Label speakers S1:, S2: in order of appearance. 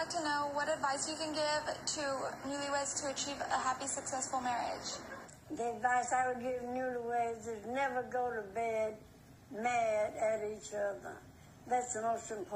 S1: like to know what advice you can give to newlyweds to achieve a happy, successful marriage.
S2: The advice I would give newlyweds is never go to bed mad at each other. That's the most important.